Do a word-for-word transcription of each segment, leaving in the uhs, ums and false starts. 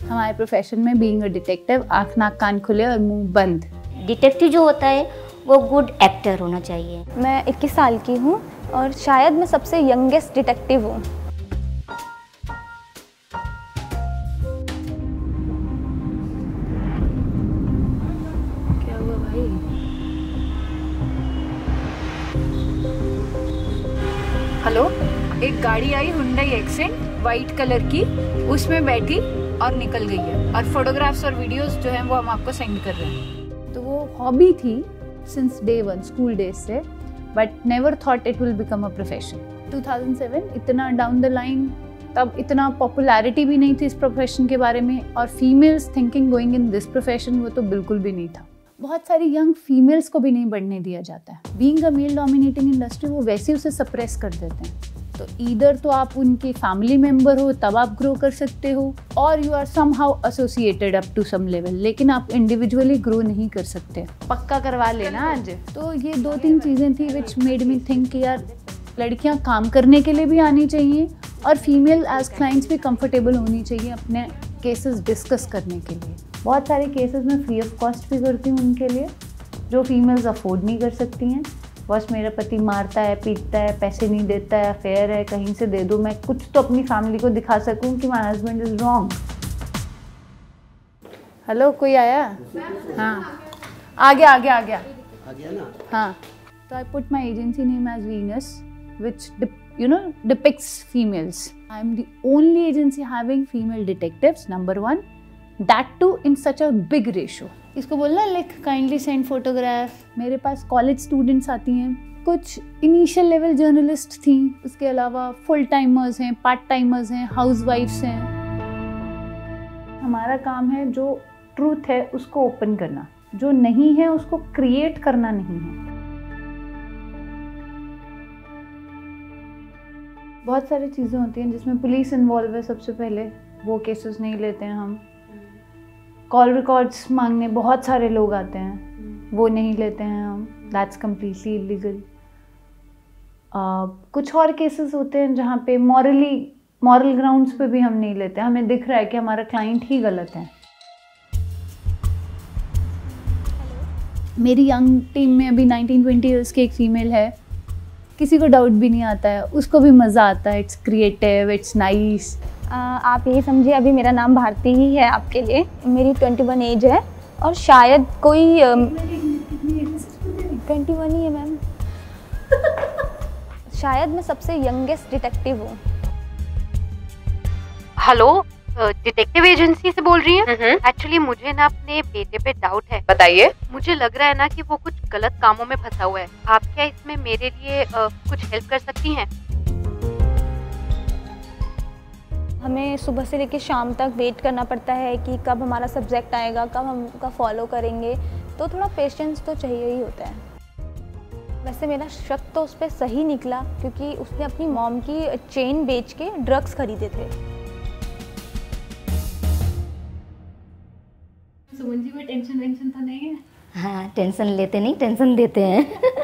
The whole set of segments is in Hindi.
हमारे प्रोफेशन में बीइंग अ डिटेक्टिव आँख नाक कान खुले और मुंह बंद। डिटेक्टिव जो होता है वो गुड एक्टर होना चाहिए। मैं इक्कीस साल की हूँ और शायद मैं सबसे यंगेस्ट डिटेक्टिव हूँ। क्या हुआ भाई? हेलो, एक गाड़ी आई हुंडई एक्सेंट वाइट कलर की, उसमें बैठी और निकल गई है और फोटोग्राफ्स और वीडियोस जो हैं वो हम आपको सेंड कर रहे हैं। तो वो हॉबी थी since day one, school days से, but never thought it will become a profession. Two thousand seven इतना डाउन द लाइन, तब इतना पॉपुलैरिटी भी नहीं थी इस प्रोफेशन के बारे में, और females thinking going in this profession वो तो बिल्कुल भी नहीं था। बहुत सारी यंग फीमेल्स को भी नहीं बढ़ने दिया जाता है। Being a male dominating industry वो वैसे उसे सप्रेस कर देते हैं। तो ईदर तो आप उनके फैमिली मेंबर हो तब आप ग्रो कर सकते हो, और you are somehow associated up to some level, लेकिन आप इंडिविजुअली ग्रो नहीं कर सकते। पक्का करवा लेना आज। तो ये दो तीन चीज़ें थी विच मेड मी थिंक कि यार लड़कियां काम करने के लिए भी आनी चाहिए और फीमेल एज क्लाइंट्स भी कंफर्टेबल होनी चाहिए अपने केसेस डिस्कस करने के लिए। बहुत सारे केसेस मैं फ्री ऑफ कॉस्ट भी करती हूँ उनके लिए जो फीमेल्स अफोर्ड नहीं कर सकती हैं। बस मेरा पति मारता है, पीटता है, पैसे नहीं देता है, अफेयर है, कहीं से दे दो, मैं कुछ तो अपनी फैमिली को दिखा सकूं कि my husband is wrong. Hello, कोई आया? हाँ, आ गया आ गया आ गया आ गया ना? हाँ, तो I put my agency name as Venus which you know depicts females. I am the only agency having female detectives, number one, that too in such a big ratio. इसको बोलना लिख काइंडली सेंड फोटोग्राफ। मेरे पास कॉलेज स्टूडेंट्स आती हैं, कुछ इनिशियल लेवल जर्नलिस्ट थी, उसके अलावा फुल टाइमर्स हैं, पार्ट टाइमर्स हैं, हाउस वाइफ्स हैं। हमारा काम है जो ट्रूथ है उसको ओपन करना, जो नहीं है उसको क्रिएट करना नहीं है। बहुत सारी चीज़ें होती हैं जिसमें पुलिस इन्वॉल्व है। सबसे पहले वो केसेस नहीं लेते हैं हम। कॉल रिकॉर्ड्स मांगने बहुत सारे लोग आते हैं, वो नहीं लेते हैं हम। That's completely illegal. कुछ और केसेस होते हैं जहाँ पे मॉरली मॉरल ग्राउंड्स पे भी हम नहीं लेते। हमें दिख रहा है कि हमारा क्लाइंट ही गलत है। मेरी यंग टीम में अभी नाइनटीन ट्वेंटी ईयर्स की एक फीमेल है, किसी को डाउट भी नहीं आता है, उसको भी मज़ा आता है। It's creative, it's nice. आप यही समझिए अभी मेरा नाम भारती ही है आपके लिए। मेरी इक्कीस एज है और शायद कोई इक्कीस ही है मैम। शायद मैं सबसे यंगेस्ट डिटेक्टिव हूँ। हेलो, डिटेक्टिव एजेंसी से बोल रही हैं? एक्चुअली मुझे ना अपने बेटे पे डाउट है। बताइए। मुझे लग रहा है ना कि वो कुछ गलत कामों में फंसा हुआ है। आप क्या इसमें मेरे लिए आ, कुछ हेल्प कर सकती हैं? हमें सुबह से लेकर शाम तक वेट करना पड़ता है कि कब हमारा सब्जेक्ट आएगा, कब हम उनका फॉलो करेंगे, तो थोड़ा पेशेंस तो चाहिए ही होता है। वैसे मेरा शक तो उस पर सही निकला क्योंकि उसने अपनी मॉम की चेन बेच के ड्रग्स खरीदे थे। सुमन जी, कोई टेंशन वेंशन तो नहीं है? हाँ, टेंशन लेते नहीं, टेंशन देते हैं।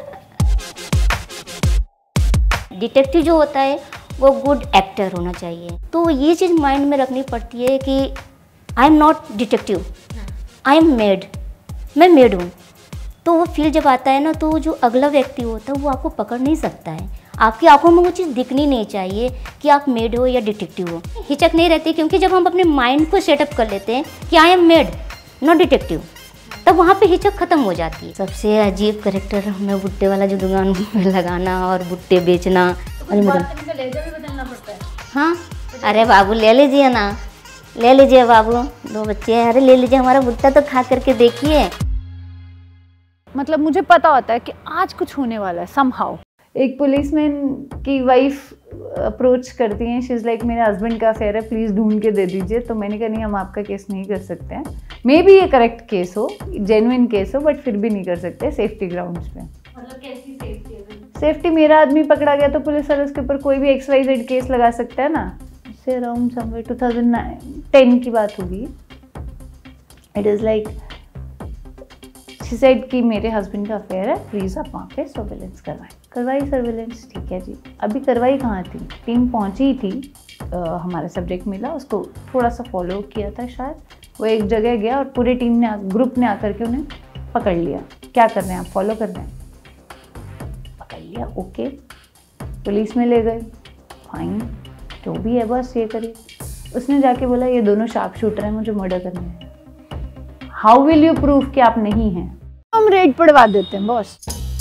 डिटेक्टिव जो होता है वो गुड एक्टर होना चाहिए। तो ये चीज़ माइंड में रखनी पड़ती है कि I am not detective, I am maid, मैं मेड हूँ। तो वो फील जब आता है ना, तो जो अगला व्यक्ति होता है वो आपको पकड़ नहीं सकता है। आपकी आंखों में वो चीज़ दिखनी नहीं चाहिए कि आप मेड हो या डिटेक्टिव हो। हिचक नहीं रहती, क्योंकि जब हम अपने माइंड को सेटअप कर लेते हैं कि I am maid not detective, तब वहाँ पे हिचक खत्म हो जाती है। सबसे अजीब करेक्टर हमें बुट्टे वाला जो दुकान में लगाना और बुट्टे बेचना। अरे मैडम, लहजा भी बदलना पड़ता है। हाँ, अरे बाबू ले लीजिए ना, ले लीजिए बाबू, दो बच्चे हैं, अरे ले लीजिए, हमारा भुट्टा तो खा करके देखिए। मतलब मुझे पता होता है कि आज कुछ होने वाला है समहाउ। एक पुलिसमैन की वाइफ अप्रोच करती हैं, शी इज़ लाइक मेरे हस्बैंड का अफेयर है, प्लीज़ ढूंढ के दे दीजिए। तो मैंने कहा नहीं, हम आपका केस नहीं कर सकते हैं। मे बी ये करेक्ट केस हो, जेन्युइन केस हो, बट फिर भी नहीं कर सकते सेफ्टी ग्राउंड्स पे। मतलब कैसी सेफ्टी है? सेफ्टी, मेरा आदमी पकड़ा गया तो पुलिस वाले उसके ऊपर कोई भी एक्स वाई जेड केस लगा सकता है ना। इससे around somewhere two thousand ten की बात होगी। It is like she said कि मेरे हस्बैंड का अफेयर है, प्लीज़ आप वहाँ पे सर्विलेंस करवाएं। करवाई सर्विलेंस, ठीक है जी। अभी करवाई कहाँ थी, टीम पहुँची थी, आ, हमारा सब्जेक्ट मिला, उसको थोड़ा सा फॉलो किया था शायद, वो एक जगह गया और पूरे टीम ने ग्रुप ने आकर के उन्हें पकड़ लिया, क्या कर रहे हैं आप, फॉलो कर रहे हैं, पकड़ लिया, ओके पुलिस में ले गए, फाइन जो भी है बस ये करिए। उसने जाके बोला ये दोनों शार्प शूटर हैं, मुझे मर्डर करना है। हाउ विल यू प्रूव कि आप नहीं हैं? हम रेड पड़वा देते हैं बॉस।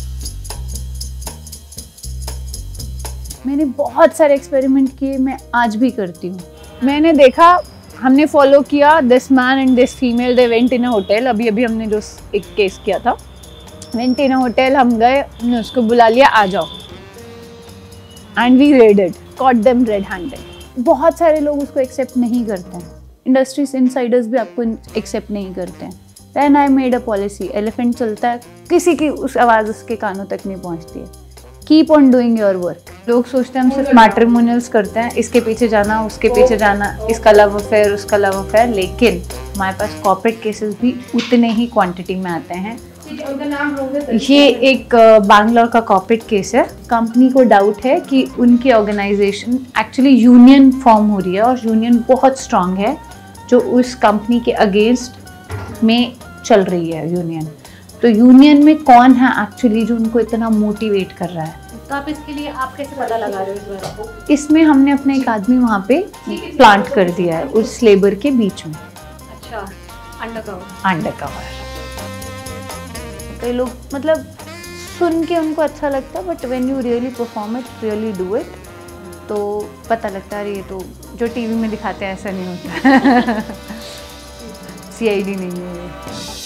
मैंने बहुत सारे एक्सपेरिमेंट किए, मैं आज भी करती हूँ। मैंने देखा, हमने फॉलो किया this man and this female, they went in a hotel. अभी अभी हमने जो एक केस किया था, वेंट इन अ होटल, हम गए, हमने उसको बुला लिया, आ जाओ, and we raided, caught them red handed. बहुत सारे लोग उसको एक्सेप्ट नहीं करते हैं, इंडस्ट्रीज इनसाइडर्स भी आपको एक्सेप्ट नहीं करते हैं। Then I made a policy, elephant चलता है, किसी की उस आवाज़ उसके कानों तक नहीं पहुंचती है। Keep on doing your work. लोग सोचते हैं हम सिर्फ मैट्रिमोनियल्स करते हैं, इसके पीछे जाना, उसके पीछे जाना, इसका लव अफेयर, उसका लव अफेयर, लेकिन हमारे पास कॉर्पोरेट केसेस भी उतने ही क्वांटिटी में आते हैं। ये एक बैंगलोर का कॉर्पोरेट केस है। कंपनी को डाउट है कि उनकी ऑर्गेनाइजेशन एक्चुअली यूनियन फॉर्म हो रही है और यूनियन बहुत स्ट्रांग है जो उस कंपनी के अगेंस्ट में चल रही है यूनियन। तो यूनियन में कौन है एक्चुअली जो उनको इतना मोटिवेट कर रहा है? तो आप इसके लिए आप कैसे पता लगा रहे हो इस बात को? इसमें हमने अपना एक आदमी वहाँ पे प्लांट कर दिया है उस लेबर के बीच में। अच्छा, अंडरकवर। अंडरकवर। कई लोग मतलब सुन के उनको अच्छा लगता है, but when you really perform it, really do it, तो पता लगता है ये तो जो टीवी में दिखाते हैं ऐसा नहीं होता। सी आई डी नहीं है ये।